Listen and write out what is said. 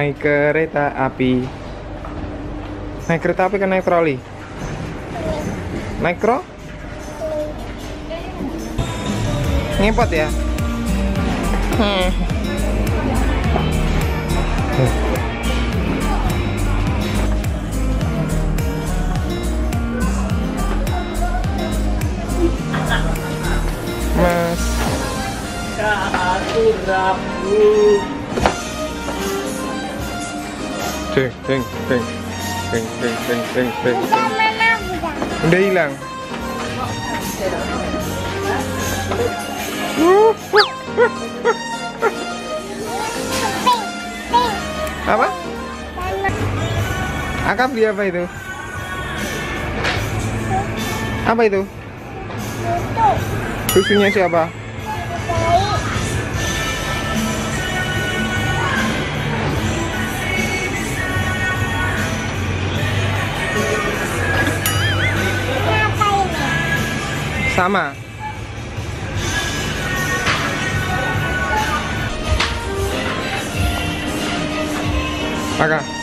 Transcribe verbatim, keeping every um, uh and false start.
naik kereta api. Naik kereta api kan naik troli. Naik tro? Ngepot ya? Hmm. Mas. Aku rabu. Ceng, ceng, ceng, ceng, ceng, ceng, ceng, ceng. Udah hilang. Apa? Aka beli apa itu? Apa itu? Susunya siapa? Sama. Aka.